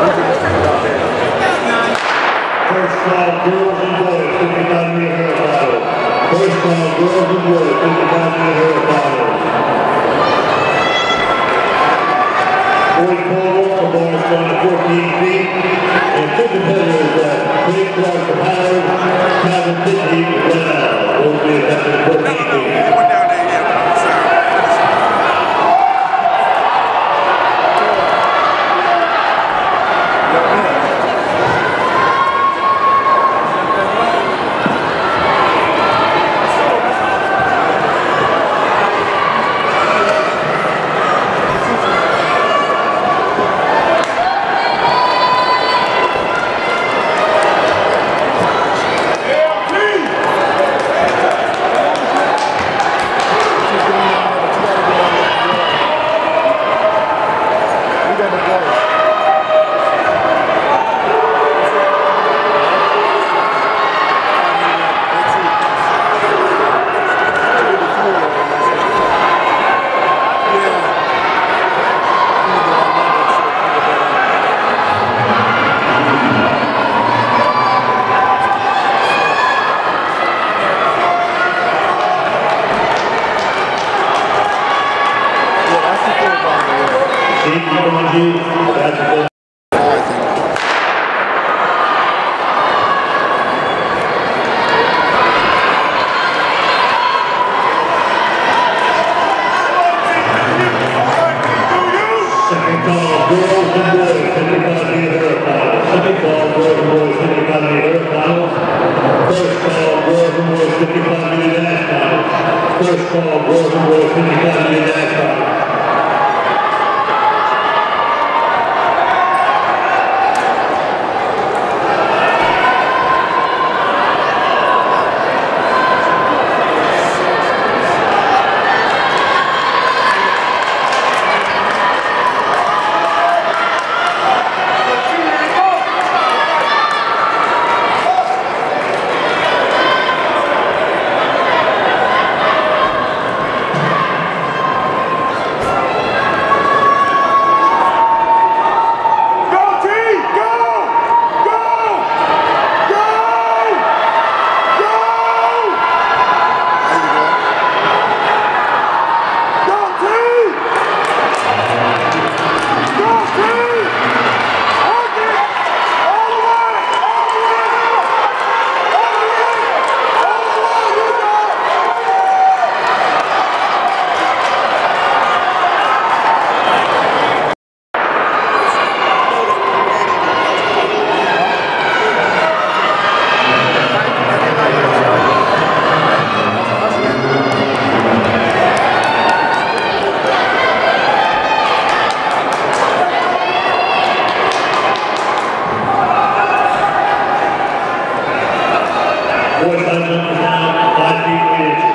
First call, girls and boys, 55-meter hair battle. First call, girls and boys, 55-meter hair battle. 44 walker bars down to 14 feet. And two competitors left. Craig Clark from Howard, Calvin Sidney from Glenelg. Both be attempting 14 feet. First call, girls and boys, 55-meter dash battle. Boys, 5 feet,